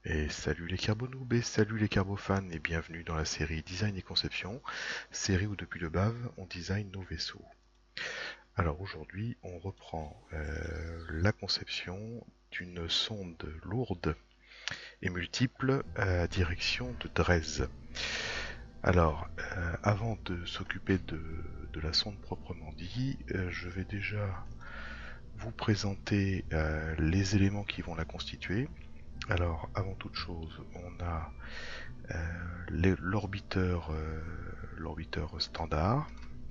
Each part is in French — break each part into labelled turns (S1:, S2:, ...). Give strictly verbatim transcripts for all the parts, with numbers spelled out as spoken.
S1: Et salut les carbonoubes et salut les carbofans et bienvenue dans la série Design et Conception, série où depuis le B A V on design nos vaisseaux. Alors aujourd'hui on reprend euh, la conception d'une sonde lourde et multiple à direction de Dres. Alors euh, avant de s'occuper de, de la sonde proprement dit, euh, je vais déjà vous présenter euh, les éléments qui vont la constituer. Alors, avant toute chose, on a euh, l'orbiteur euh, l'orbiteur standard,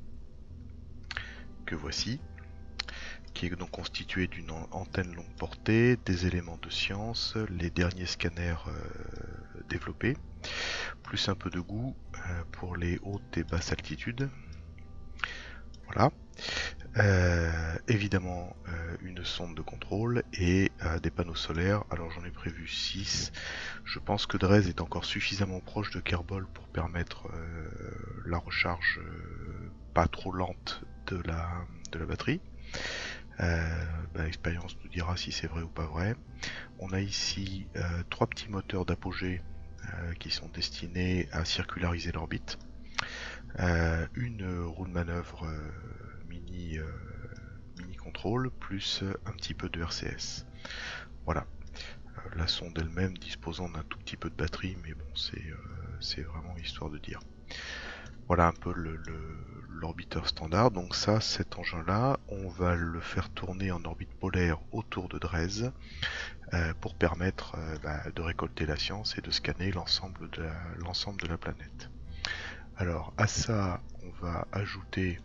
S1: que voici, qui est donc constitué d'une antenne longue portée, des éléments de science, les derniers scanners euh, développés, plus un peu de goût euh, pour les hautes et basses altitudes. Voilà. Euh, évidemment euh, une sonde de contrôle et euh, des panneaux solaires. Alors j'en ai prévu six. Je pense que Dres est encore suffisamment proche de Kerbol pour permettre euh, la recharge euh, pas trop lente de la, de la batterie. Euh, bah, l'expérience nous dira si c'est vrai ou pas vrai. On a ici euh, trois petits moteurs d'apogée euh, qui sont destinés à circulariser l'orbite. Euh, une roue de manœuvre euh, mini, euh, mini contrôle plus un petit peu de R C S. Voilà. Euh, la sonde elle-même disposant d'un tout petit peu de batterie, mais bon, c'est euh, vraiment histoire de dire. Voilà un peu l'orbiteur le, le, standard. Donc ça, cet engin-là, on va le faire tourner en orbite polaire autour de Dres euh, pour permettre euh, bah, de récolter la science et de scanner l'ensemble de, l'ensemble de la planète. Alors à ça, on va ajouter,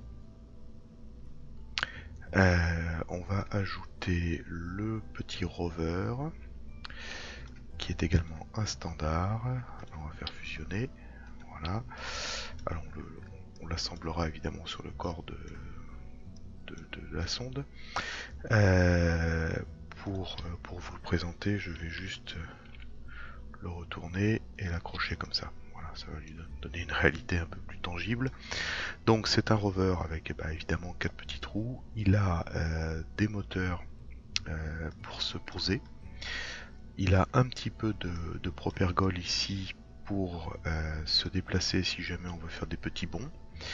S1: euh, on va ajouter le petit rover, qui est également un standard. Alors, on va faire fusionner. Voilà. Alors on l'assemblera évidemment sur le corps de, de, de la sonde. Euh, pour, pour vous le présenter, je vais juste le retourner et l'accrocher comme ça. Ça va lui donner une réalité un peu plus tangible. Donc c'est un rover avec bah, évidemment quatre petits trous. Il a euh, des moteurs euh, pour se poser. Il a un petit peu de, de propergol ici pour euh, se déplacer si jamais on veut faire des petits bonds.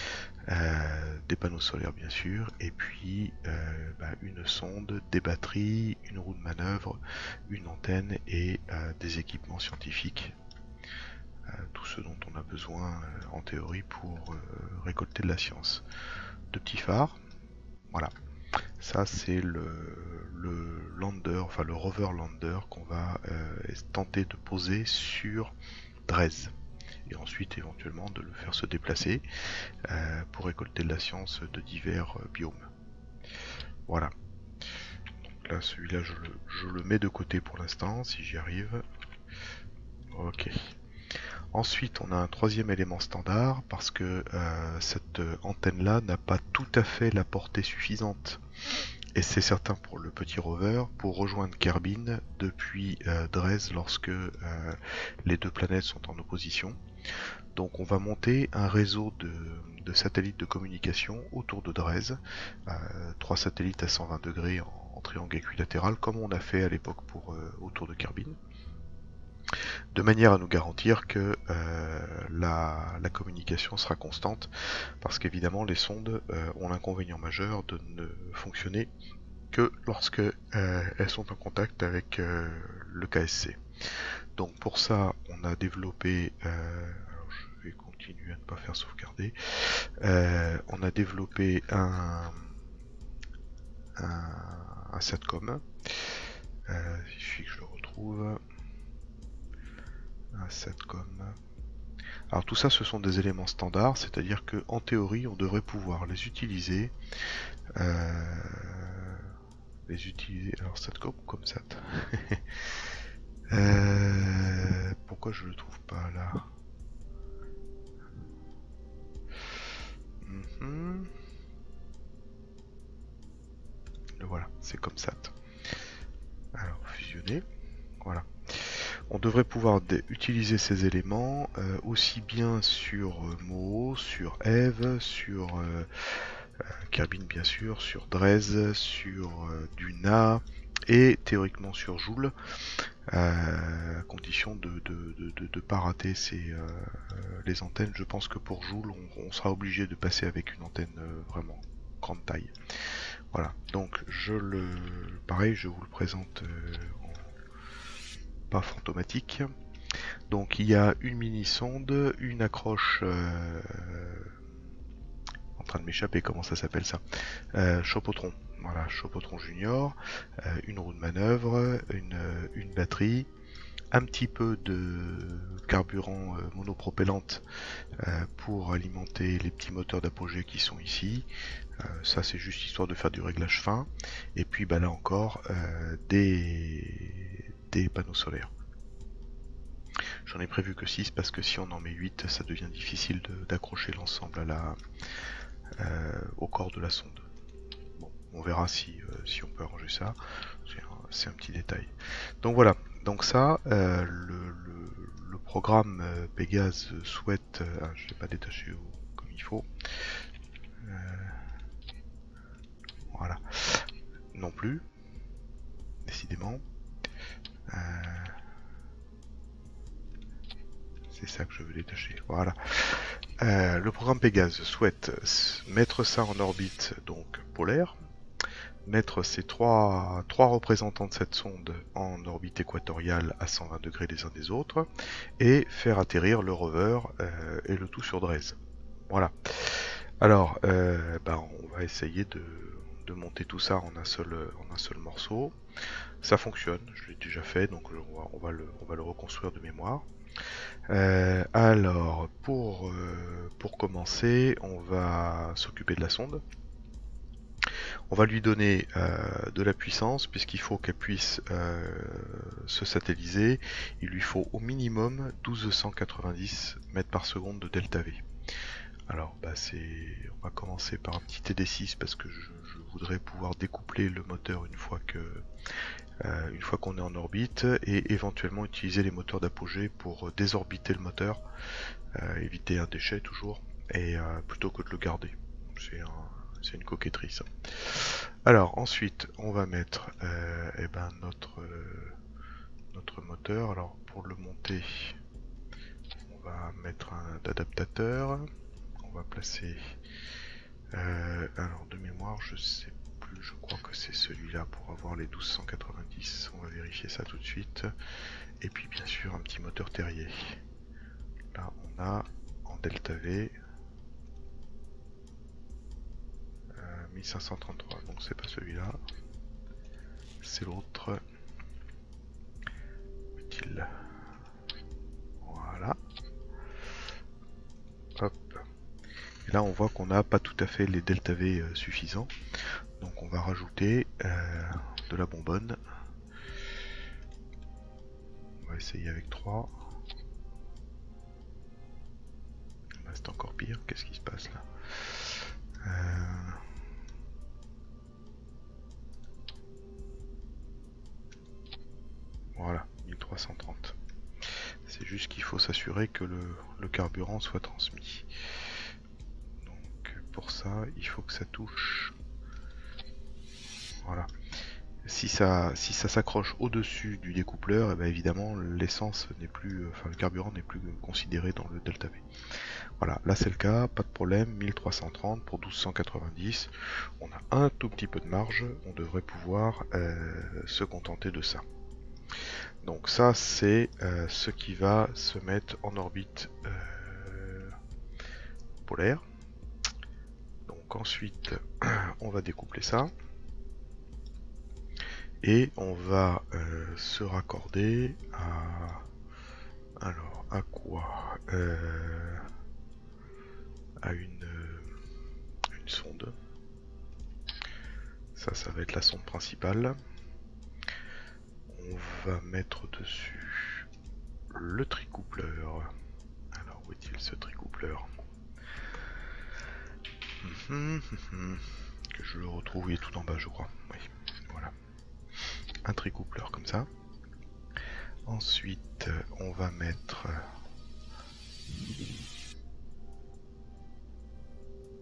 S1: Euh, des panneaux solaires bien sûr, et puis euh, bah, une sonde, des batteries, une roue de manœuvre, une antenne et euh, des équipements scientifiques. Euh, tout ce dont on a besoin euh, en théorie pour euh, récolter de la science. De petits phares, voilà. Ça c'est le, le lander, enfin le rover lander qu'on va euh, tenter de poser sur Dres. Et ensuite éventuellement de le faire se déplacer euh, pour récolter de la science de divers euh, biomes. Voilà. Donc là celui-là je, je le mets de côté pour l'instant si j'y arrive. Ok. Ensuite, on a un troisième élément standard parce que euh, cette antenne-là n'a pas tout à fait la portée suffisante. Et c'est certain pour le petit rover, pour rejoindre Kerbin depuis euh, Dres lorsque euh, les deux planètes sont en opposition. Donc on va monter un réseau de, de satellites de communication autour de Dres, euh, trois satellites à cent vingt degrés en, en triangle équilatéral, comme on a fait à l'époque pour euh, autour de Kerbin, de manière à nous garantir que euh, la, la communication sera constante, parce qu'évidemment les sondes euh, ont l'inconvénient majeur de ne fonctionner que lorsque euh, elles sont en contact avec euh, le K S C. Donc pour ça on a développé, euh, alors je vais continuer à ne pas faire sauvegarder, euh, on a développé un, un, un SATCOM, euh, il suffit que je le retrouve. Un SATCOM. Alors tout ça ce sont des éléments standards, c'est-à-dire que en théorie on devrait pouvoir les utiliser. Euh, les utiliser. Alors SATCOM ou comme SAT. euh, pourquoi je le trouve pas là? mm-hmm. Voilà, c'est comme SAT. Alors fusionner. Voilà. On devrait pouvoir utiliser ces éléments euh, aussi bien sur euh, Mo, sur Eve, sur euh, euh, Kerbin bien sûr, sur Dres, sur euh, Duna, et théoriquement sur Joule, euh, à condition de ne de, de, de, de pas rater ces, euh, les antennes. Je pense que pour Joule, on, on sera obligé de passer avec une antenne euh, vraiment grande taille. Voilà, donc je le, pareil, je vous le présente euh, en pas fantomatique. Donc il y a une mini sonde, une accroche euh, en train de m'échapper, comment ça s'appelle ça, euh, Chopotron. Voilà, Chopotron Junior, euh, une roue de manœuvre, une, une batterie, un petit peu de carburant euh, monopropellante euh, pour alimenter les petits moteurs d'apogée qui sont ici. Euh, ça c'est juste histoire de faire du réglage fin. Et puis bah, là encore euh, des, des panneaux solaires. J'en ai prévu que six parce que si on en met huit, ça devient difficile d'accrocher l'ensemble à la, euh, au corps de la sonde. Bon, on verra si, euh, si on peut arranger ça. C'est un, un petit détail. Donc voilà. Donc ça, euh, le, le, le programme euh, Pégase souhaite... Euh, ah, je ne l'ai pas détaché au, comme il faut. Euh, voilà. Non plus. Décidément. Euh, C'est ça que je veux détacher. Voilà. Euh, le programme Pégase souhaite mettre ça en orbite donc polaire, mettre ces trois, trois représentants de cette sonde en orbite équatoriale à cent vingt degrés les uns des autres, et faire atterrir le rover euh, et le tout sur Drez. Voilà. Alors, euh, bah, on va essayer de, de monter tout ça en un seul, en un seul morceau. Ça fonctionne, je l'ai déjà fait, donc on va, on va, le, on va le reconstruire de mémoire. Euh, alors, pour, euh, pour commencer, on va s'occuper de la sonde. On va lui donner euh, de la puissance, puisqu'il faut qu'elle puisse euh, se satelliser. Il lui faut au minimum mille deux cent quatre-vingt-dix mètres par seconde de delta V. Alors, bah, c'est, on va commencer par un petit T D six, parce que je, je voudrais pouvoir découpler le moteur une fois que... Euh, une fois qu'on est en orbite, et éventuellement utiliser les moteurs d'apogée pour désorbiter le moteur, euh, éviter un déchet toujours, et euh, plutôt que de le garder. C'est un, une coquetterie ça. Alors ensuite on va mettre euh, eh ben, notre, euh, notre moteur. Alors pour le monter, on va mettre un adaptateur, on va placer euh, alors de mémoire je sais plus, je crois que c'est celui-là pour avoir les mille deux cent quatre-vingt-dix, on va vérifier ça tout de suite. Et puis bien sûr un petit moteur Terrier. Là on a en delta V euh, mille cinq cent trente-trois, donc c'est pas celui-là, c'est l'autre. Utile. Voilà. Hop. Et là on voit qu'on n'a pas tout à fait les delta V euh, suffisants. Donc on va rajouter euh, de la bonbonne. On va essayer avec trois. Bah, c'est encore pire, qu'est-ce qui se passe là euh... Voilà, mille trois cent trente. C'est juste qu'il faut s'assurer que le, le carburant soit transmis. Donc pour ça, il faut que ça touche. Voilà. Si ça, si ça s'accroche au-dessus du découpleur, et bien évidemment l'essence n'est plus, enfin le carburant n'est plus considéré dans le delta V. Voilà, là c'est le cas, pas de problème, mille trois cent trente pour mille deux cent quatre-vingt-dix. On a un tout petit peu de marge, on devrait pouvoir euh, se contenter de ça. Donc ça c'est euh, ce qui va se mettre en orbite euh, polaire. Donc ensuite on va découpler ça. Et on va euh, se raccorder à... Alors, à quoi euh, à une, euh, une sonde. Ça, ça va être la sonde principale. On va mettre dessus le tricoupleur. Alors, où est-il ce tricoupleur? Que je le retrouve, il est tout en bas, je crois. Oui, voilà. Un tricoupleur comme ça. Ensuite, on va mettre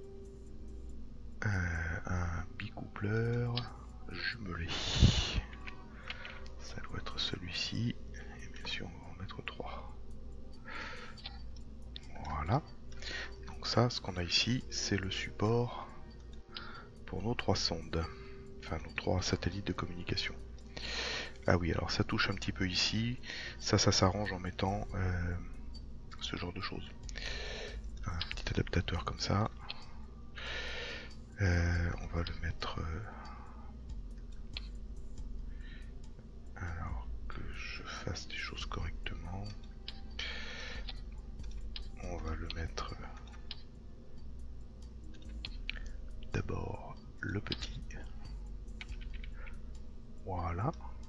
S1: euh, un bicoupleur jumelé. Ça doit être celui-ci. Et bien sûr, on va en mettre trois. Voilà. Donc ça, ce qu'on a ici, c'est le support pour nos trois sondes. Enfin, nos trois satellites de communication. Ah oui, alors ça touche un petit peu ici. Ça, ça s'arrange en mettant euh, ce genre de choses. Un petit adaptateur comme ça. Euh, on va le mettre... Euh, alors que je fasse des choses correctement. On va le mettre... Euh, d'abord le petit. Voilà.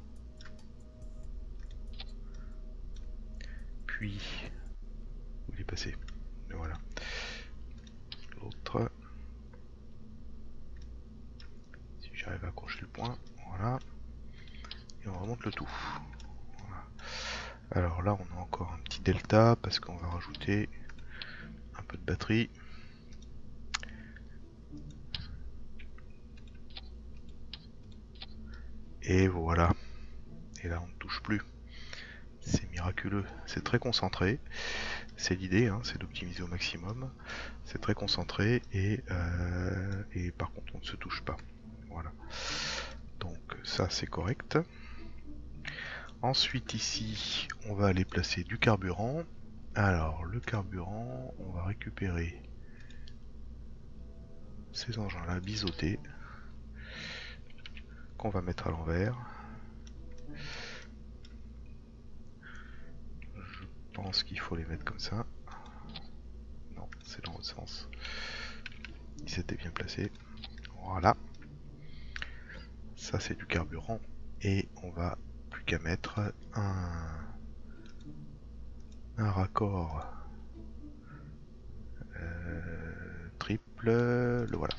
S1: Puis... Où il est passé? Voilà. L'autre... Si j'arrive à accrocher le point, voilà. Et on remonte le tout. Voilà. Alors là, on a encore un petit delta parce qu'on va rajouter un peu de batterie. Et voilà. Et là, on ne touche plus. C'est miraculeux. C'est très concentré. C'est l'idée, hein, c'est d'optimiser au maximum. C'est très concentré et, euh, et par contre, on ne se touche pas. Voilà. Donc ça, c'est correct. Ensuite, ici, on va aller placer du carburant. Alors, le carburant, on va récupérer ces engins-là biseautés qu'on va mettre à l'envers. Je pense qu'il faut les mettre comme ça. Non, c'est dans l'autre sens. Ils s'étaient bien placés. Voilà. Ça, c'est du carburant. Et on va plus qu'à mettre un, un raccord euh, triple. Le voilà.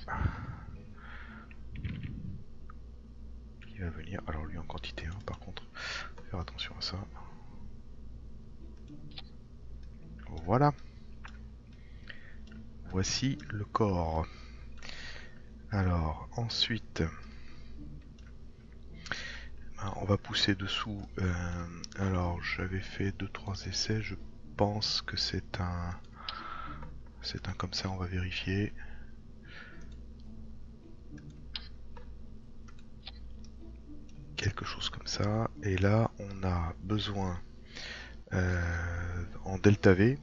S1: Qui va venir. Alors, lui en quantité, hein, par contre. Faire attention à ça. Voilà. Voici le corps. Alors, ensuite, ben, on va pousser dessous. Euh, alors, j'avais fait deux trois essais. Je pense que c'est un... C'est un comme ça, on va vérifier. Quelque chose comme ça. Et là, on a besoin, euh, en delta V,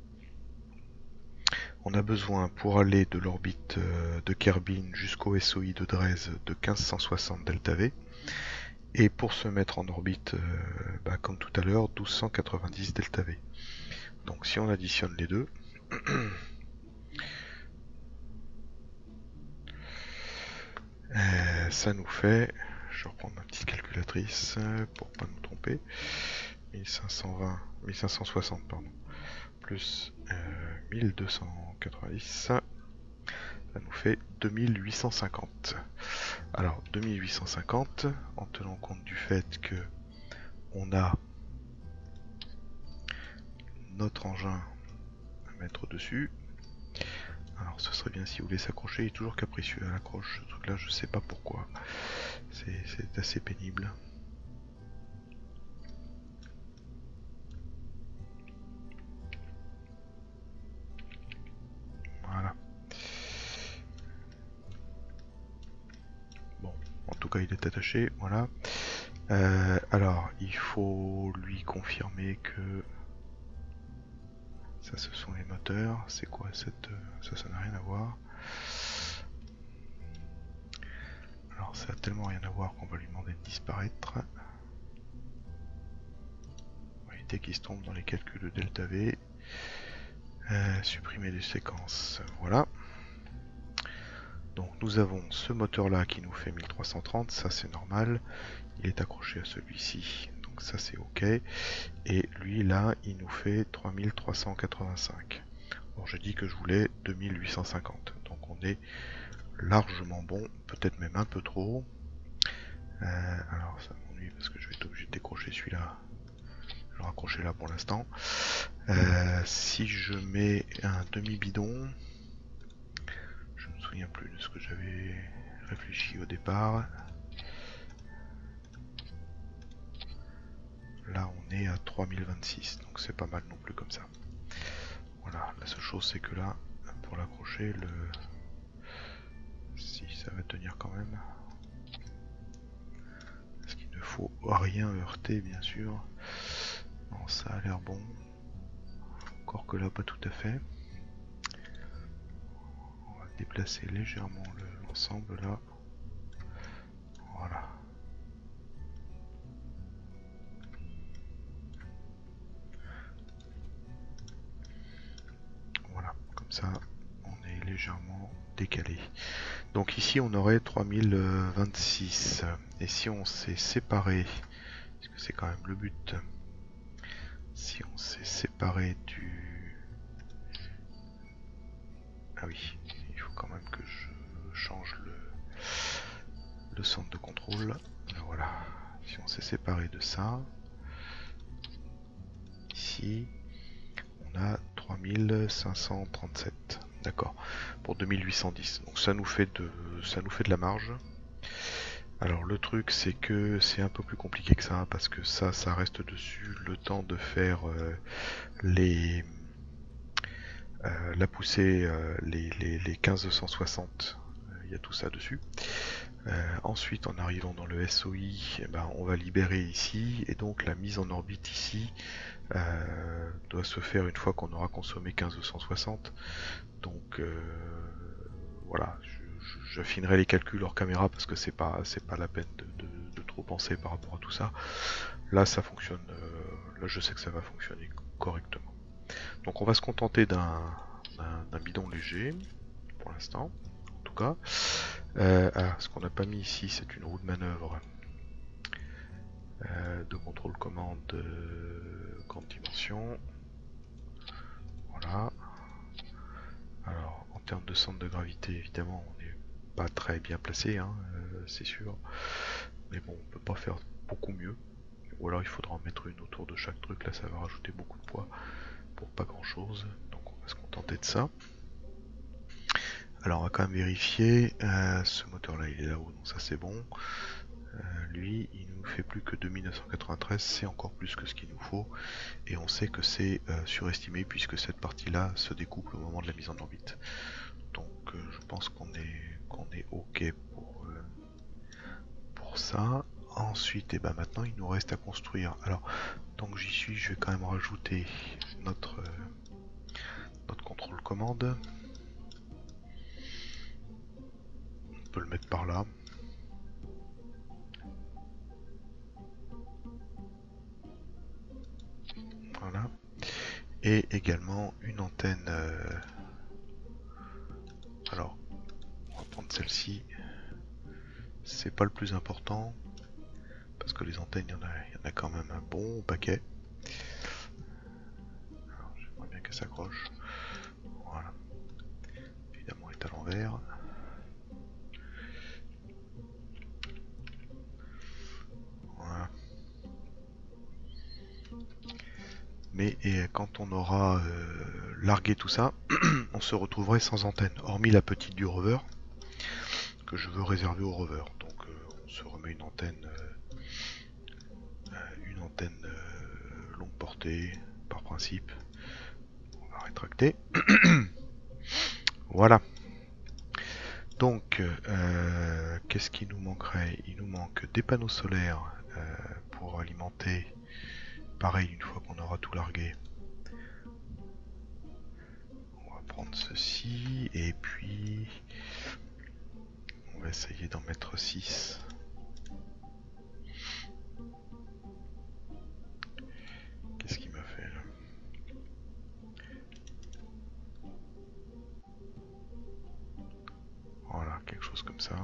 S1: on a besoin pour aller de l'orbite de Kerbin jusqu'au S O I de Dres de quinze cent soixante delta V. Et pour se mettre en orbite, euh, bah, comme tout à l'heure, douze cent quatre-vingt-dix delta V. Donc si on additionne les deux, euh, ça nous fait, je reprends ma petite calculatrice pour pas nous tromper, mille cinq cent vingt, mille cinq cent soixante pardon, plus euh, mille deux cent quatre-vingt-dix, ça nous fait deux mille huit cent cinquante. Alors deux mille huit cent cinquante, en tenant compte du fait que on a notre engin à mettre dessus. Alors ce serait bien si vous voulez s'accrocher, il est toujours capricieux à l'accroche, ce truc là je sais pas pourquoi, c'est assez pénible. Voilà. Bon, en tout cas il est attaché, voilà. Euh, alors il faut lui confirmer que ça ce sont les moteurs, c'est quoi cette... ça ça n'a rien à voir. Alors ça a tellement rien à voir qu'on va lui demander de disparaître. On va éviter qu'il se trompe dans les calculs de delta V. Euh, supprimer des séquences, voilà. Donc nous avons ce moteur là qui nous fait mille trois cent trente, ça c'est normal, il est accroché à celui-ci, donc ça c'est ok, et lui là il nous fait trois mille trois cent quatre-vingt-cinq. Bon, j'ai dit que je voulais deux mille huit cent cinquante, donc on est largement bon, peut-être même un peu trop. Euh, alors ça m'ennuie parce que je vais être obligé de décrocher celui-là, je vais le raccrocher là pour l'instant. Euh, si je mets un demi-bidon, je me souviens plus de ce que j'avais réfléchi au départ. Là on est à trois mille vingt-six, donc c'est pas mal non plus comme ça. Voilà, la seule chose c'est que là, pour l'accrocher, le... si ça va tenir quand même. Parce qu'il ne faut rien heurter bien sûr. Non, ça a l'air bon. Encore que là pas tout à fait. On va déplacer légèrement l'ensemble là. Voilà. Voilà, comme ça on est légèrement décalé. Donc ici on aurait trois mille vingt-six. Et si on s'est séparé, parce que c'est quand même le but, si on s'est séparé du... Ah oui, il faut quand même que je change le, le centre de contrôle. Voilà, si on s'est séparé de ça, ici on a trois mille cinq cent trente-sept. D'accord, pour deux mille huit cent dix. Donc ça nous fait de, ça nous fait de la marge. Alors le truc c'est que c'est un peu plus compliqué que ça, parce que ça, ça reste dessus le temps de faire euh, les... Euh, la poussée, euh, les, les, les quinze cent soixante, il euh, y a tout ça dessus. Euh, ensuite, en arrivant dans le S O I, eh ben, on va libérer ici, et donc la mise en orbite ici euh, doit se faire une fois qu'on aura consommé quinze cent soixante. Donc euh, voilà, j'affinerai les calculs hors caméra parce que c'est pas c'est pas la peine de, de, de trop penser par rapport à tout ça. Là, ça fonctionne. Euh, là, je sais que ça va fonctionner correctement. Donc on va se contenter d'un bidon léger, pour l'instant, en tout cas. Euh, ah, ce qu'on n'a pas mis ici, c'est une roue de manœuvre euh, de contrôle commande euh, grande dimension. Voilà. Alors, en termes de centre de gravité, évidemment, on n'est pas très bien placé, hein, euh, c'est sûr. Mais bon, on peut pas faire beaucoup mieux. Ou alors il faudra en mettre une autour de chaque truc, là ça va rajouter beaucoup de poids pour pas grand chose. Donc on va se contenter de ça. Alors on va quand même vérifier, euh, ce moteur là il est là-haut, donc ça c'est bon. Euh, lui il nous fait plus que deux mille neuf cent quatre-vingt-treize, c'est encore plus que ce qu'il nous faut. Et on sait que c'est euh, surestimé puisque cette partie là se découple au moment de la mise en orbite. Donc euh, je pense qu'on est, qu'on est ok pour, euh, pour ça. Ensuite, et ben maintenant il nous reste à construire. Alors tant que j'y suis, je vais quand même rajouter notre, euh, notre contrôle commande. On peut le mettre par là. Voilà. Et également une antenne. Euh... Alors, on va prendre celle-ci. C'est pas le plus important. Parce que les antennes, il y en a, il y en a quand même un bon paquet. J'aimerais bien qu'elle s'accroche. Voilà. Évidemment, elle est à l'envers. Voilà. Mais et quand on aura euh, largué tout ça, on se retrouverait sans antenne, hormis la petite du rover, que je veux réserver au rover. Donc euh, on se remet une antenne, euh, une antenne euh, longue portée, par principe. On va rétracter. Voilà. Donc, euh, qu'est-ce qui nous manquerait? Il nous manque des panneaux solaires euh, pour alimenter. Pareil, une fois qu'on aura tout largué. On va prendre ceci et puis on va essayer d'en mettre six. Qu'est-ce qu'il m'a fait là? Voilà, quelque chose comme ça.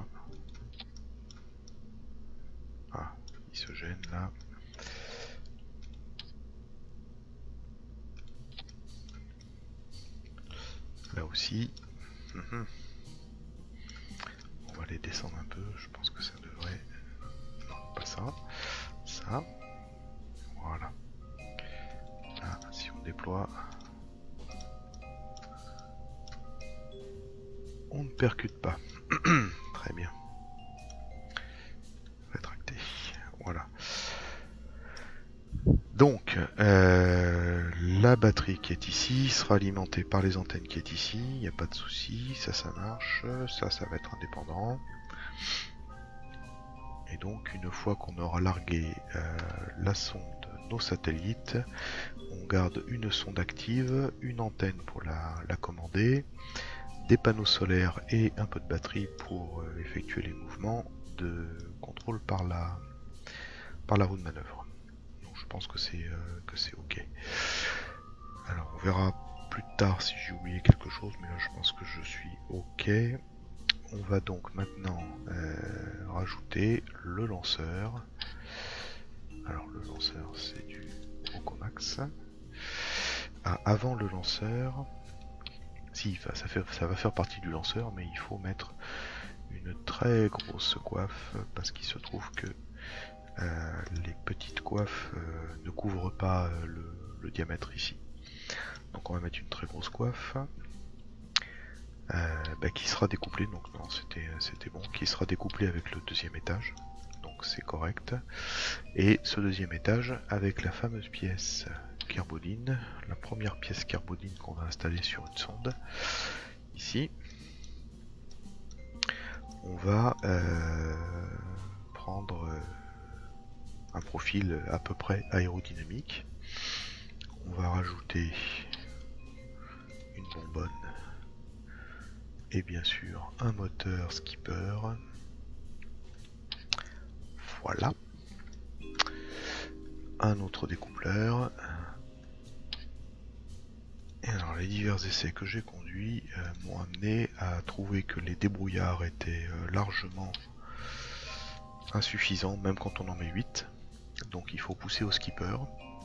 S1: Ah, il se gêne là. Là aussi. Mmh. On va les descendre un peu, je pense que ça devrait... Non, pas ça. Ça. Voilà. Là, si on déploie... On ne percute pas. Très bien. Rétracté. Voilà. Donc, euh, la batterie qui est ici sera alimentée par les antennes qui est ici, il n'y a pas de souci, ça, ça marche, ça, ça va être indépendant. Et donc, une fois qu'on aura largué euh, la sonde, nos satellites, on garde une sonde active, une antenne pour la, la commander, des panneaux solaires et un peu de batterie pour euh, effectuer les mouvements de contrôle par la, par la roue de manœuvre. Je pense que c'est euh, que c'est ok. Alors on verra plus tard si j'ai oublié quelque chose, mais là je pense que je suis ok. On va donc maintenant euh, rajouter le lanceur. Alors le lanceur c'est du Rocomax. Ah, avant le lanceur, si ça, fait, ça va faire partie du lanceur, mais il faut mettre une très grosse coiffe parce qu'il se trouve que Euh, les petites coiffes euh, ne couvrent pas euh, le, le diamètre ici. Donc on va mettre une très grosse coiffe euh, bah, qui sera découplée, donc non c'était c'était bon, qui sera découplée avec le deuxième étage, donc c'est correct. Et ce deuxième étage avec la fameuse pièce carbodine, la première pièce carbodine qu'on va installer sur une sonde, ici. On va euh, prendre euh, un profil à peu près aérodynamique. On va rajouter une bonbonne et bien sûr un moteur skipper. Voilà. Un autre découpleur. Et alors les divers essais que j'ai conduits euh, m'ont amené à trouver que les débrouillards étaient euh, largement insuffisants, même quand on en met huit. Donc il faut pousser au skipper.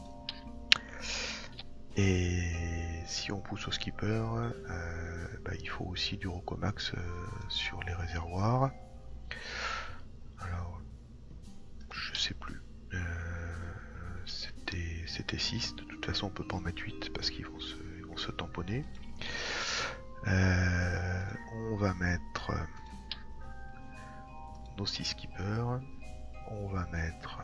S1: Et si on pousse au skipper, euh, bah, il faut aussi du Rocomax euh, sur les réservoirs. Alors, je sais plus. Euh, c'était, c'était six. De toute façon, on peut pas en mettre huit parce qu'ils vont se, ils vont se tamponner. Euh, on va mettre nos six skippers. On va mettre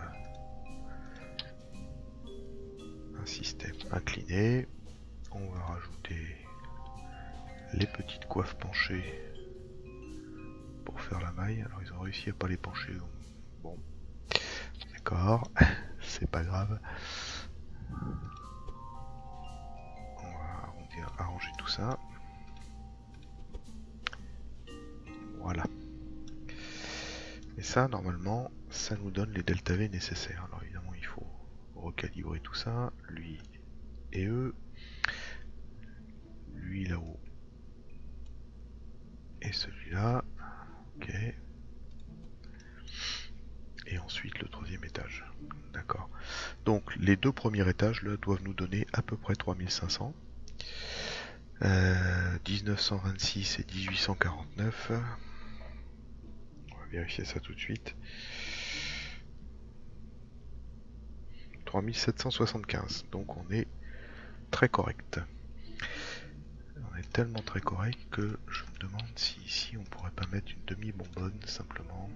S1: un système incliné. On va rajouter les petites coiffes penchées pour faire la maille. Alors ils ont réussi à pas les pencher. Bon, d'accord, c'est pas grave. On va arrondir, arranger tout ça. Voilà. Et ça, normalement, ça nous donne les delta V nécessaires. Alors évidemment, il faut recalibrer tout ça. Lui et eux. Lui là-haut. Et celui-là. Ok. Et ensuite le troisième étage. D'accord. Donc les deux premiers étages là doivent nous donner à peu près trois mille cinq cents. Euh, dix-neuf cent vingt-six et dix-huit cent quarante-neuf. On va vérifier ça tout de suite. trois mille sept cent soixante-quinze. Donc on est très correct. On est tellement très correct que je me demande si ici on pourrait pas mettre une demi-bonbonne simplement.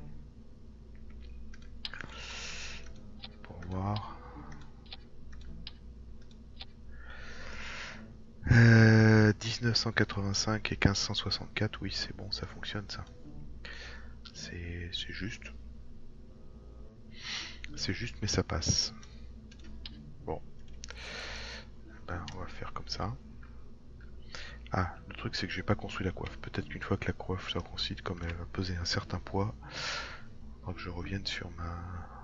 S1: Pour voir. Euh, dix-neuf cent quatre-vingt-cinq et quinze cent soixante-quatre, oui c'est bon, ça fonctionne ça. C'est juste. C'est juste mais ça passe. Bon. Ben, on va faire comme ça. Ah, le truc c'est que j'ai pas construit la coiffe. Peut-être qu'une fois que la coiffe soit construite, comme elle va peser un certain poids, il faudra que je revienne sur ma...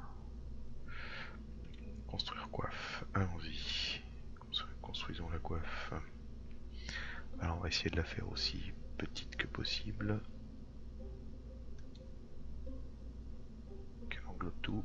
S1: Construire coiffe. Allons-y. Construisons la coiffe. Alors on va essayer de la faire aussi petite que possible. Qu'elle englobe tout.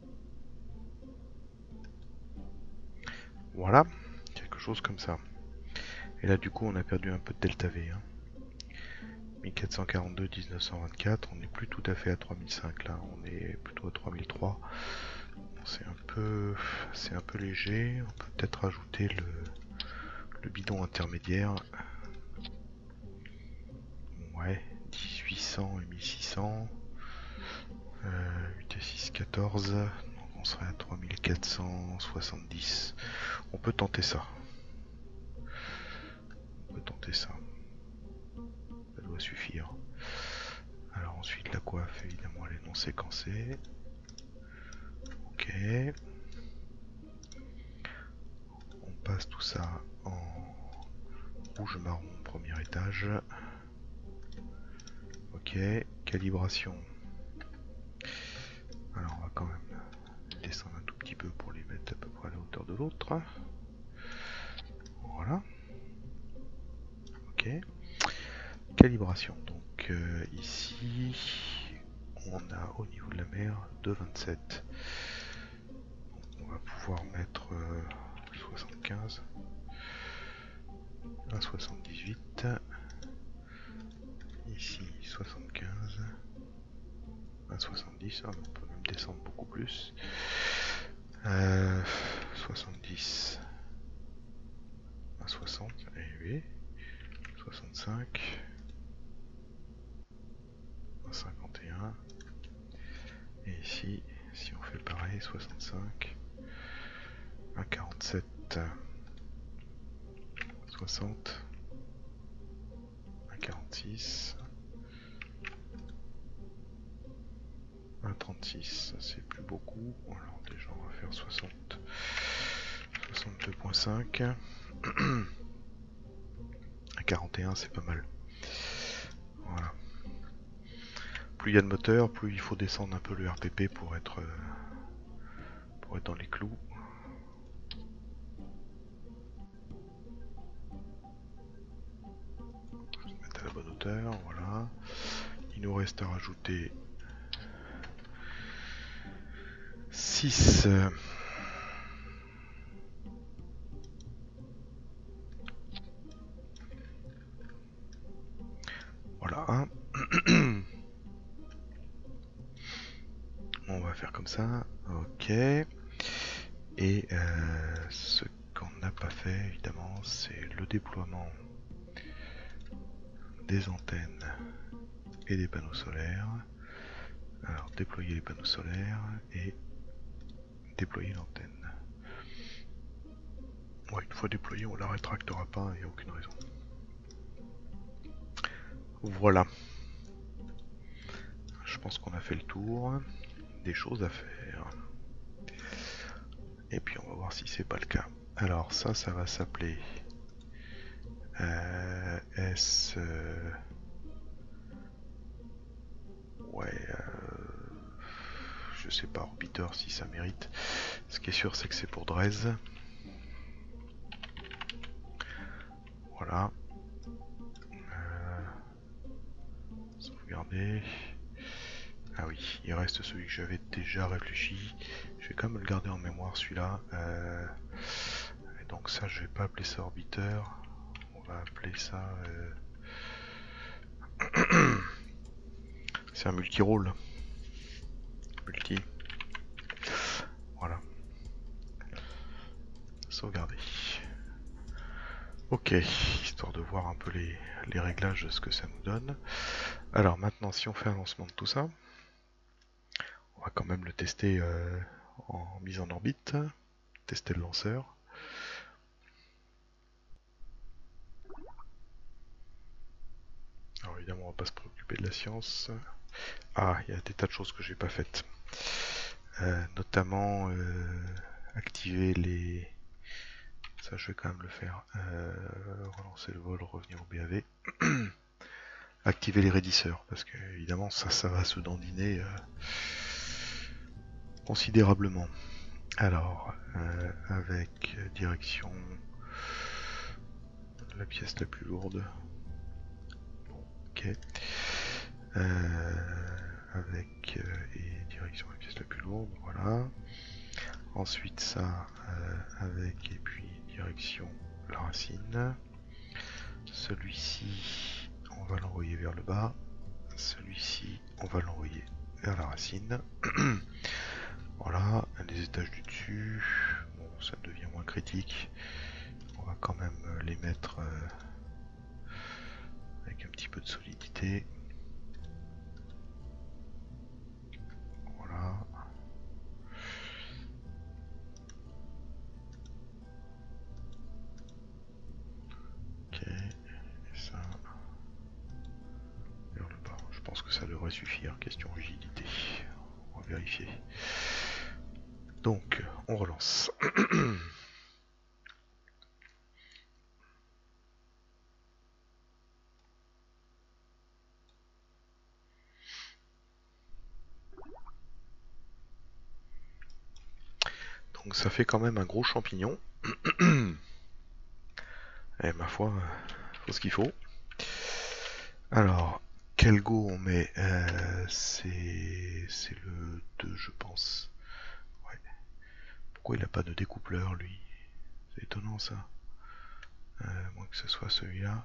S1: Voilà, quelque chose comme ça. Et là du coup on a perdu un peu de delta V. Hein. mille quatre cent quarante-deux, mille neuf cent vingt-quatre, on n'est plus tout à fait à trois mille cinq là, on est plutôt à trois mille trois. C'est un peu, c'est un peu léger. On peut peut-être rajouter le, le bidon intermédiaire. Ouais, mille huit cents et mille six cents. Euh, huit et six, quatorze. Donc on serait à trois mille quatre cent soixante-dix. On peut tenter ça. On peut tenter ça. Ça doit suffire. Alors ensuite la coiffe, évidemment, elle est non séquencée. Ok. On passe tout ça en rouge marron premier étage. Ok, calibration. Alors on va quand même descendre un tout petit peu pour les mettre à peu près à la hauteur de l'autre. Voilà. Ok. Calibration. Donc euh, ici on a au niveau de la mer deux virgule vingt-sept. On va pouvoir mettre euh, soixante-quinze. un virgule soixante-dix-huit. Ici soixante-quinze. un virgule soixante-dix. Ah, on peut même descendre beaucoup plus. Euh, soixante-dix. un virgule soixante. Et oui. soixante-cinq. un virgule cinquante et un. Et ici, si on fait pareil, soixante-cinq. un virgule quarante-sept. soixante. un virgule quarante-six. un virgule trente-six, ça c'est plus beaucoup. Alors déjà on va faire soixante. soixante-deux virgule cinq. à quarante et un c'est pas mal. Voilà. Plus il y a de moteur, plus il faut descendre un peu le R P P pour être, pour être dans les clous. On va se mettre à la bonne hauteur, voilà. Il nous reste à rajouter six. Voilà. On va faire comme ça. Ok. Et euh, ce qu'on n'a pas fait, évidemment, c'est le déploiement des antennes et des panneaux solaires. Alors, déployer les panneaux solaires et déployer l'antenne. Ouais, une fois déployé, on la rétractera pas, il n'y a aucune raison. Voilà. Je pense qu'on a fait le tour des choses à faire. Et puis on va voir si c'est pas le cas. Alors ça, ça va s'appeler euh, S... Euh, ouais... Euh, je sais pas, orbiteur, si ça mérite. Ce qui est sûr, c'est que c'est pour Drez. Voilà. Euh, sauvegarder. Ah oui, il reste celui que j'avais déjà réfléchi. Je vais quand même le garder en mémoire celui-là. Euh, et donc ça, je vais pas appeler ça orbiteur. On va appeler ça... Euh... c'est un multi-rôle. Multi. Voilà. Sauvegarder. Ok, histoire de voir un peu les, les réglages de ce que ça nous donne. Alors maintenant, si on fait un lancement de tout ça, on va quand même le tester euh, en mise en orbite, tester le lanceur. Alors évidemment, on va pas se préoccuper de la science. Ah, il y a des tas de choses que j'ai pas faites. Euh, notamment euh, activer les... Ça, je vais quand même le faire. Euh, relancer le vol, revenir au B A V. Activer les raidisseurs, parce que évidemment, ça, ça va se dandiner euh, considérablement. Alors, euh, avec direction la pièce la plus lourde. Bon, ok. Euh, avec euh, et direction la pièce la plus lourde, voilà. Ensuite ça euh, avec et puis direction la racine. celui-ci, on va l'envoyer vers le bas. Celui-ci, on va l'envoyer vers la racine. Voilà, les étages du dessus, bon, ça devient moins critique. On va quand même les mettre euh, avec un petit peu de solidité. Voilà. Ok, et ça vers le bas. Je pense que ça devrait suffire. Question rigidité. On va vérifier. Donc, on relance. Donc ça fait quand même un gros champignon. Et ma foi, faut ce qu'il faut. Alors, quel go on met euh, C'est le deux, je pense. Ouais. Pourquoi il n'a pas de découpleur, lui? C'est étonnant, ça. Euh, moins que ce soit celui-là.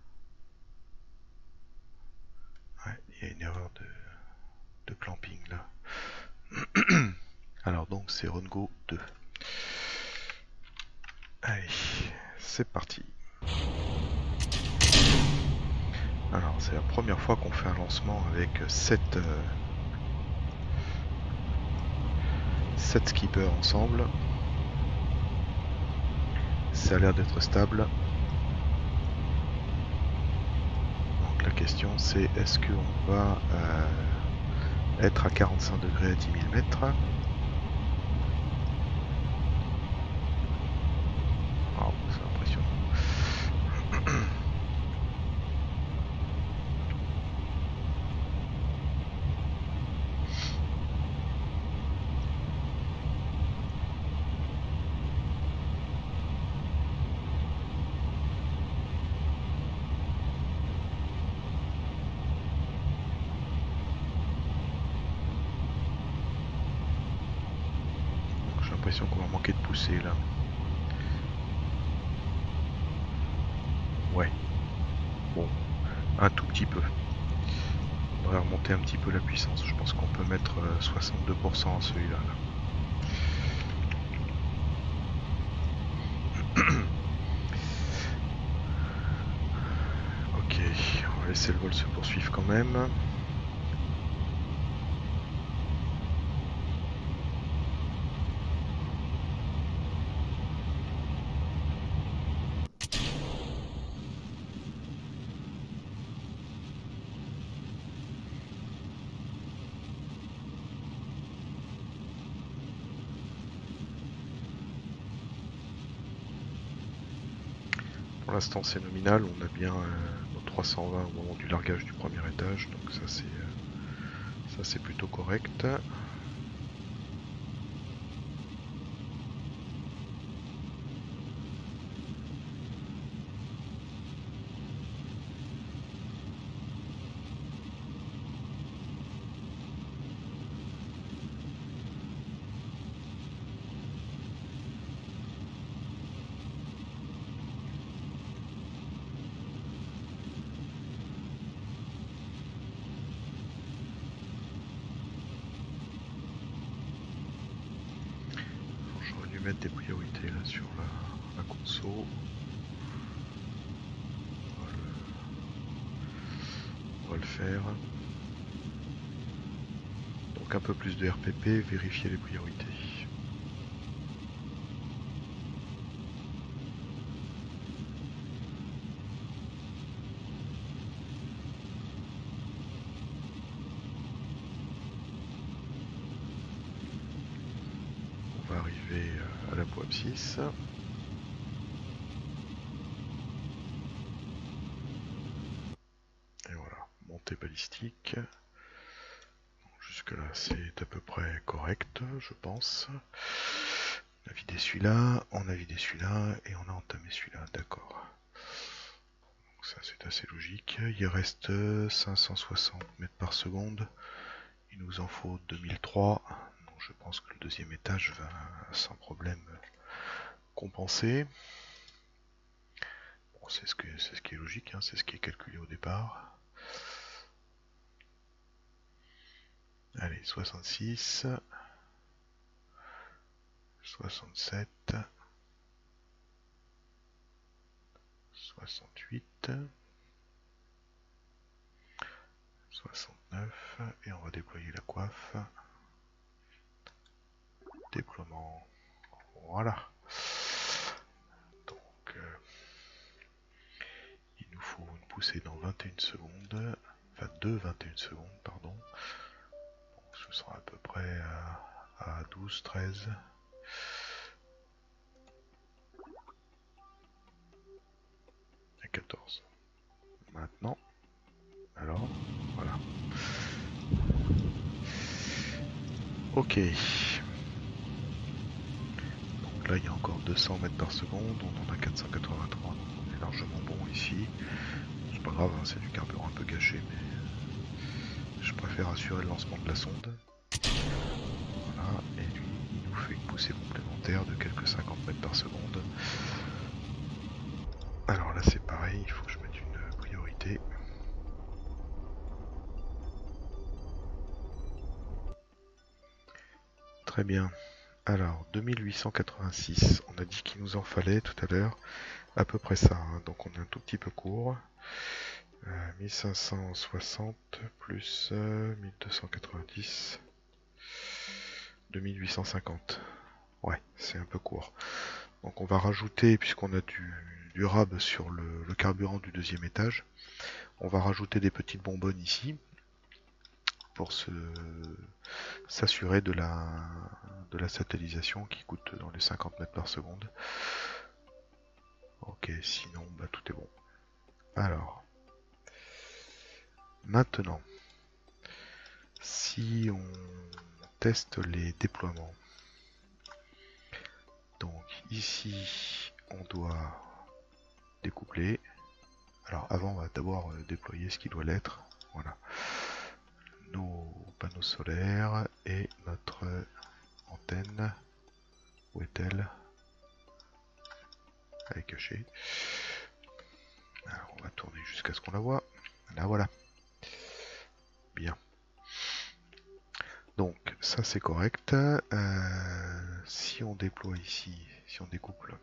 S1: Ouais, il y a une erreur de, de clamping, là. Alors, donc, c'est Rungo deux. Allez, c'est parti. Alors, c'est la première fois qu'on fait un lancement avec sept euh, sept skippers ensemble. Ça a l'air d'être stable. Donc la question c'est est-ce qu'on va euh, être à quarante-cinq degrés à dix mille mètres? Oh, c'est impressionnant. J'ai l'impression qu'on va manquer de poussée là. Ouais. Bon, un tout petit peu. On devrait remonter un petit peu la puissance. Je pense qu'on peut mettre soixante-deux pour cent à celui-là. Là. Ok, on va laisser le vol se poursuivre quand même. Pour l'instant c'est nominal, on a bien euh, nos trois cent vingt au moment du largage du premier étage, donc ça c'est euh, ça c'est plutôt correct. J'aurais dû mettre des priorités là sur la, la console. On va le, on va le faire. Donc un peu plus de R P P, vérifier les priorités. On va arriver à la Poapsis. Et voilà, montée balistique. Jusque là c'est à peu près correct, je pense. On a vidé celui-là, on a vidé celui-là et on a entamé celui-là, d'accord. Ça c'est assez logique. Il reste cinq cent soixante mètres par seconde. Il nous en faut deux mille trois. Donc je pense que le deuxième étage va sans problème compenser. Bon, c'est ce, que, c'est ce qui est logique, hein, c'est ce qui est calculé au départ. Allez, soixante-six, soixante-sept, soixante-huit, soixante-neuf, et on va déployer la coiffe. Déploiement. Voilà. Donc, euh, il nous faut une poussée dans vingt et une secondes. Enfin, deux vingt et une secondes, pardon. Donc, ce sera à peu près à, à douze, treize. À quatorze. Maintenant, alors, voilà. Ok. Donc là, il y a encore deux cents mètres par seconde. On en a quatre cent quatre-vingt-trois. Donc on est largement bon ici. C'est pas grave, hein, c'est du carburant un peu gâché, mais je préfère assurer le lancement de la sonde. Voilà. Et lui, il nous fait une poussée complémentaire de quelques cinquante mètres par seconde. Alors là, c'est pareil. Il faut que je mette une priorité. Très bien. Alors, deux mille huit cent quatre-vingt-six, on a dit qu'il nous en fallait tout à l'heure, à peu près ça, hein. Donc on est un tout petit peu court. Euh, mille cinq cent soixante plus euh, mille deux cent quatre-vingt-dix, deux mille huit cent cinquante. Ouais, c'est un peu court. Donc on va rajouter, puisqu'on a du, du rab sur le, le carburant du deuxième étage, on va rajouter des petites bonbonnes ici, pour se s'assurer de la, de la satellisation qui coûte dans les cinquante mètres par seconde. Ok, sinon bah, tout est bon. Alors, maintenant, si on teste les déploiements, donc ici on doit découpler. Alors avant on va d'abord déployer ce qui doit l'être. Voilà. Nos panneaux solaires et notre antenne. Où est-elle? Elle est cachée. Alors on va tourner jusqu'à ce qu'on la voit. Là voilà. Bien. Donc ça c'est correct. Euh, si on déploie ici, si on découple,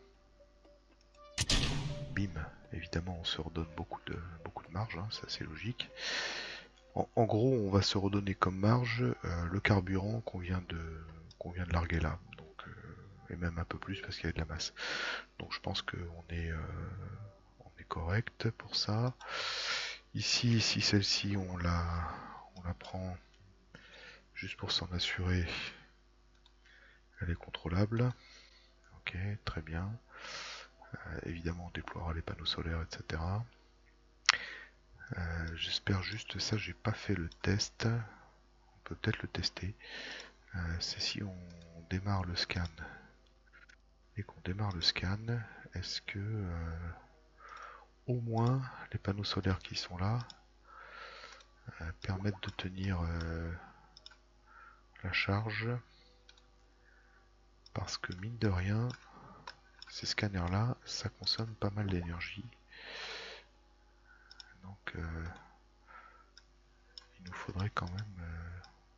S1: bim, évidemment on se redonne beaucoup de, beaucoup de marge, hein, ça c'est logique. En, en gros on va se redonner comme marge euh, le carburant qu'on vient de qu'on vient de larguer là. Donc, euh, et même un peu plus parce qu'il y a de la masse. Donc je pense qu'on est, euh, on est correct pour ça. Ici, si celle-ci on la, on la prend juste pour s'en assurer, elle est contrôlable. Ok, très bien. Euh, évidemment, on déploiera les panneaux solaires, et cetera. Euh, J'espère juste ça, j'ai pas fait le test. On peut peut-être le tester. Euh, C'est si on démarre le scan. Et qu'on démarre le scan, est-ce que euh, au moins les panneaux solaires qui sont là euh, permettent de tenir euh, la charge? Parce que mine de rien, ces scanners là, ça consomme pas mal d'énergie. Donc euh, il nous faudrait quand même... Euh,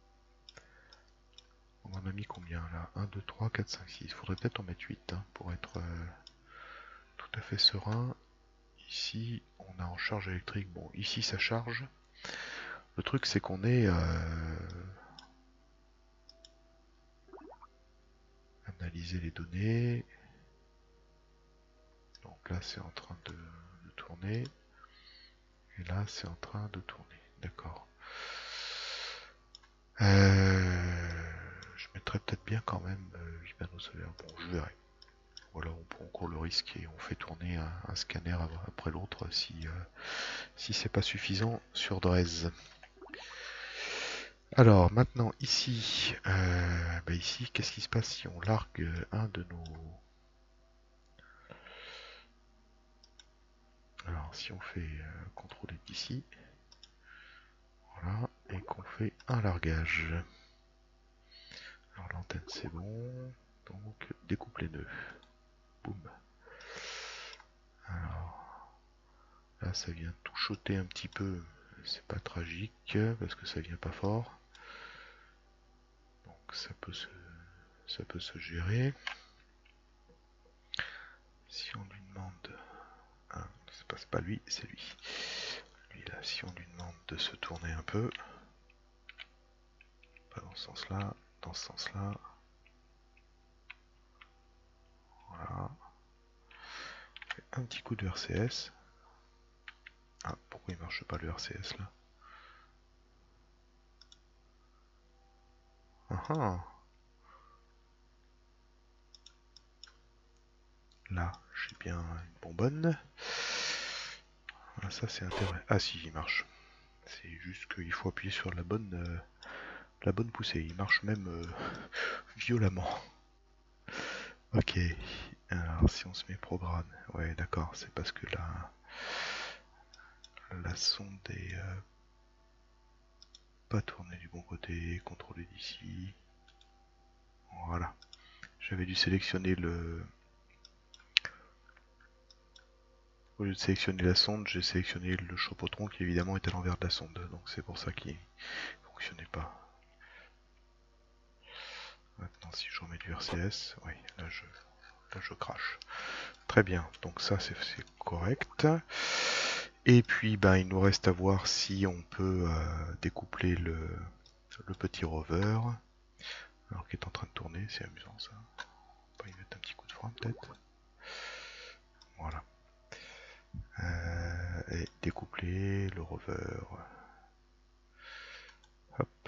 S1: on en a mis combien là? un, deux, trois, quatre, cinq, six. Il faudrait peut-être en mettre huit hein, pour être euh, tout à fait serein. Ici, on a en charge électrique. Bon, ici ça charge. Le truc c'est qu'on est... Euh, analyser les données. Donc là c'est en train de, de tourner. Et là c'est en train de tourner. D'accord. Euh, je mettrais peut-être bien quand même euh, huit panneaux solaires. Bon, je verrai. Voilà, on, on court le risque et on fait tourner un, un scanner après l'autre si, euh, si c'est pas suffisant sur Dres. Alors maintenant ici, euh, bah ici, qu'est-ce qui se passe si on largue un de nos... Alors si on fait euh, contrôler d'ici, voilà, et qu'on fait un largage. Alors l'antenne c'est bon, donc découpe les nœuds. Boum. Alors Là ça vient tout choter un petit peu, c'est pas tragique parce que ça vient pas fort. Donc ça peut se, ça peut se gérer. Si on lui demande, hein, c'est pas, pas lui, c'est lui. Lui là, si on lui demande de se tourner un peu, pas dans ce sens-là, dans ce sens-là. Voilà. Un petit coup de R C S. Ah, pourquoi il marche pas le R C S là? Ah ah. Là, j'ai bien une bonbonne. Ah, ça c'est intéressant. Ah si, il marche. C'est juste qu'il faut appuyer sur la bonne, euh, la bonne poussée. Il marche même euh, violemment. Ok. Alors si on se met programme, ouais d'accord, c'est parce que la, la sonde est euh, pas tournée du bon côté, contrôlée d'ici. Voilà. J'avais dû sélectionner le... Au lieu de sélectionner la sonde, j'ai sélectionné le chapeauton qui évidemment est à l'envers de la sonde. Donc c'est pour ça qu'il ne fonctionnait pas. Maintenant si je remets du R C S, oui, là je, là je crache. Très bien, donc ça c'est correct. Et puis ben, il nous reste à voir si on peut euh, découpler le, le petit rover. Alors qu'il est en train de tourner, c'est amusant ça. On va y mettre un petit coup de frein peut-être. Voilà. Euh, et découpler le rover. Hop.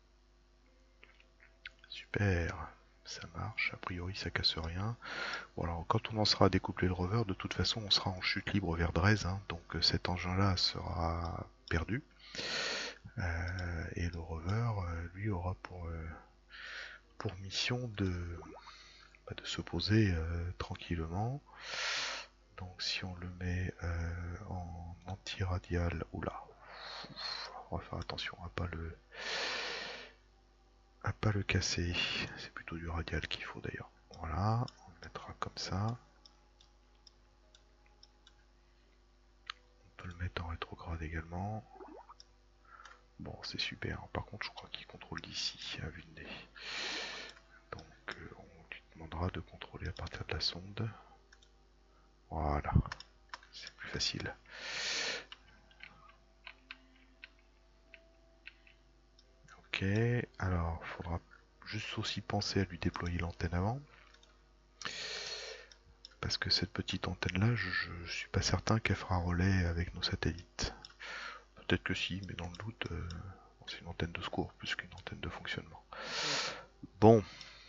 S1: Super. Ça marche, a priori ça casse rien. Bon alors quand on en sera à découpler le rover, de toute façon on sera en chute libre vers Dresde, hein, donc cet engin là sera perdu. Euh, et le rover, euh, lui, aura pour, euh, pour mission de, bah, de se poser euh, tranquillement. Donc si on le met euh, en anti-radial, oula, on va faire attention à pas le à pas le casser. C'est plutôt du radial qu'il faut d'ailleurs. Voilà, on le mettra comme ça. On peut le mettre en rétrograde également. Bon, c'est super. Par contre, je crois qu'il contrôle d'ici à vue de nez. Donc, euh, on lui demandera de contrôler à partir de la sonde. Voilà, c'est plus facile. Ok, alors, il faudra juste aussi penser à lui déployer l'antenne avant. Parce que cette petite antenne-là, je ne suis pas certain qu'elle fera relais avec nos satellites. Peut-être que si, mais dans le doute, euh, c'est une antenne de secours plus qu'une antenne de fonctionnement. Bon,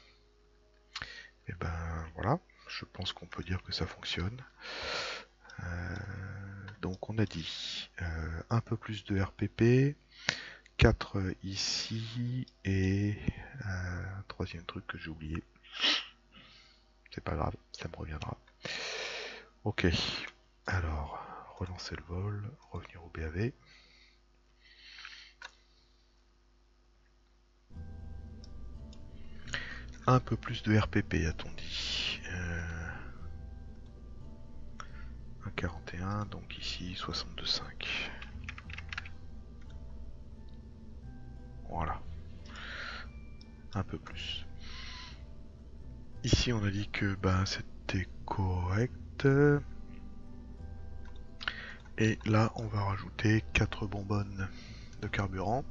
S1: et ben voilà, je pense qu'on peut dire que ça fonctionne. Euh, donc on a dit euh, un peu plus de R P P, quatre ici et euh, un troisième truc que j'ai oublié. C'est pas grave, ça me reviendra. Ok, alors relancer le vol, revenir au B A V. Un peu plus de R P P a-t-on dit. Euh, un quarante et un, donc ici soixante-deux virgule cinq. Voilà. Un peu plus. Ici on a dit que bah, c'était correct. Et là on va rajouter quatre bonbonnes de carburant.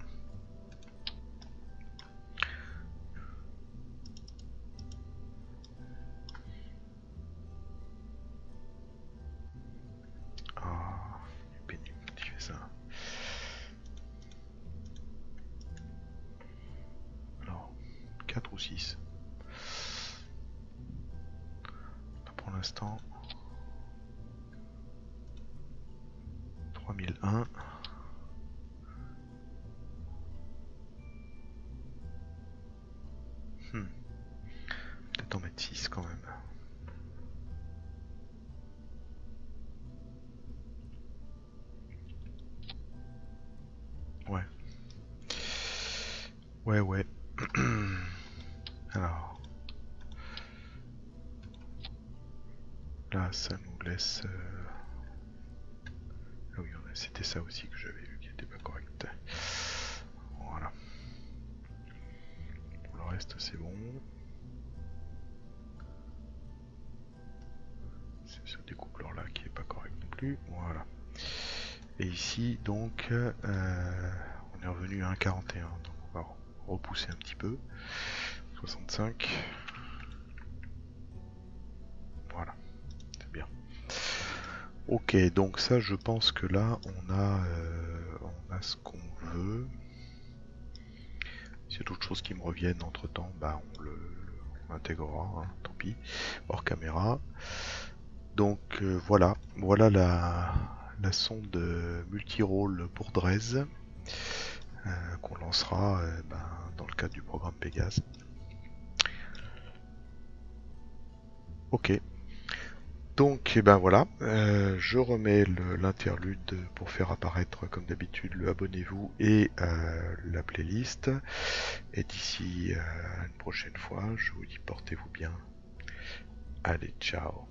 S1: Ah, c'est pénible quand il fait ça. Alors, quatre ou six. Pour l'instant, trois mille un. Hmm. Peut-être en mettre six quand même. Ouais. Ouais, ouais. Alors. Là, ça nous laisse... Euh... C'était ça aussi que j'avais vu qui n'était pas correct. Voilà. Pour le reste, c'est bon. C'est ce découpleur là qui est pas correct non plus. Voilà. Et ici, donc, euh, on est revenu à un virgule quarante et un. Donc on va repousser un petit peu. soixante-cinq. Voilà. C'est bien. Ok, donc ça, je pense que là, on a, euh, on a ce qu'on veut. S'il y a d'autres choses qui me reviennent entre temps, bah on le on intégrera, hein, tant pis, hors caméra. Donc euh, voilà, voilà la, la sonde multi-rôle pour Dres euh, qu'on lancera euh, ben, dans le cadre du programme Pégase. Ok. Donc et ben voilà, euh, je remets l'interlude pour faire apparaître comme d'habitude le abonnez-vous et euh, la playlist. Et d'ici euh, une prochaine fois, je vous dis portez-vous bien. Allez, ciao.